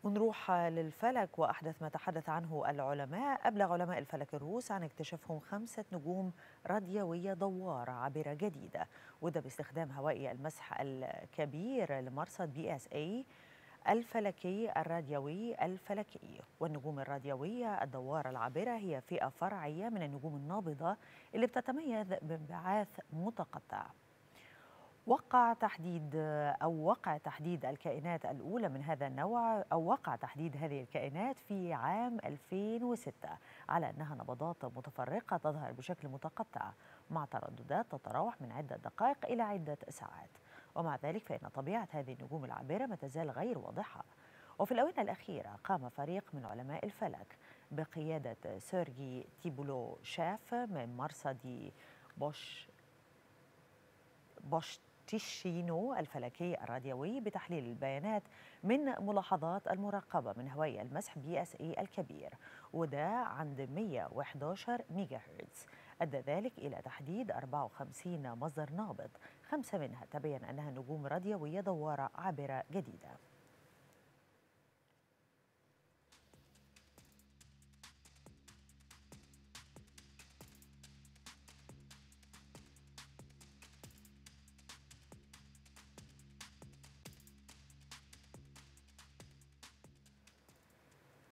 ونروح للفلك وأحدث ما تحدث عنه العلماء. أبلغ علماء الفلك الروس عن اكتشافهم 5 نجوم راديوية دوارة عابرة جديدة، وده باستخدام هوائي المسح الكبير لمرصد BSA الفلكي الراديوي الفلكي. والنجوم الراديوية الدوارة العابرة هي فئة فرعية من النجوم النابضة اللي بتتميز بانبعاث متقطع. وقع تحديد الكائنات الأولى من هذا النوع، أو وقع تحديد هذه الكائنات في عام 2006 على أنها نبضات متفرقة تظهر بشكل متقطع مع ترددات تتراوح من عدة دقائق إلى عدة ساعات. ومع ذلك فإن طبيعة هذه النجوم العابرة ما تزال غير واضحة. وفي الآونة الأخيرة قام فريق من علماء الفلك بقيادة سيرجي تيبولوشاف من مرصد بوش بوشتيشينو الفلكي الراديوي بتحليل البيانات من ملاحظات المراقبة من هوائي المسح BSA الكبير، وده عند 111 ميجا هرتز. أدى ذلك إلى تحديد 54 مصدر نابض، 5 منها تبين أنها نجوم راديوية دوارة عابرة جديدة.